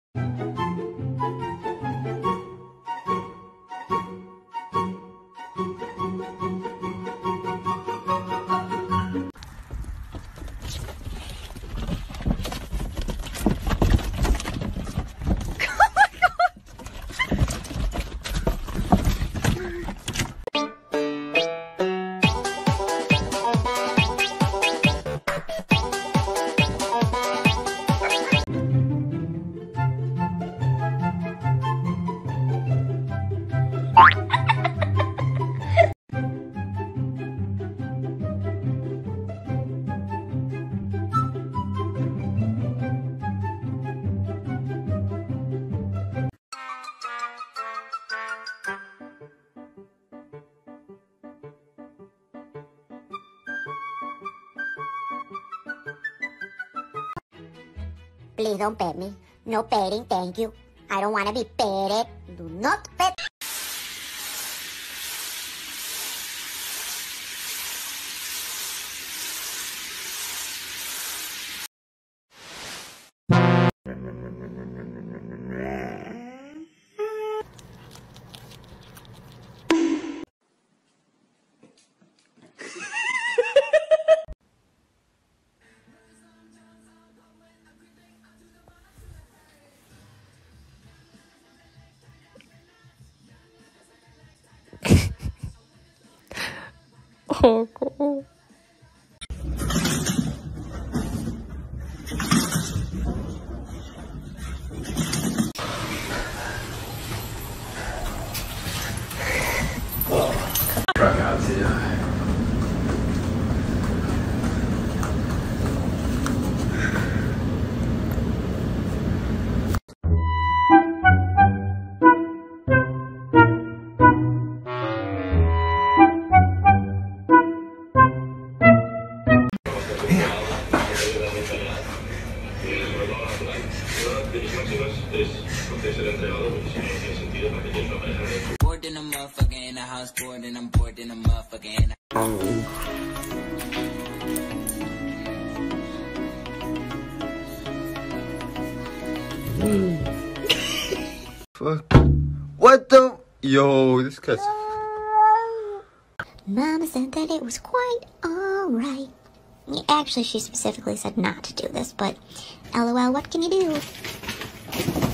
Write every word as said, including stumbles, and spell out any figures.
Please don't pet me. No petting, thank you. I don't want to be petted. Do not pet. Oh, cool. Ragazzi, dai. Bored in a motherfucker in the house, bored and I'm bored in a motherfucker in Fuck. What the? Yo, this guy's. Mama said that it was quite alright. Actually, she specifically said not to do this, but lol, what can you do?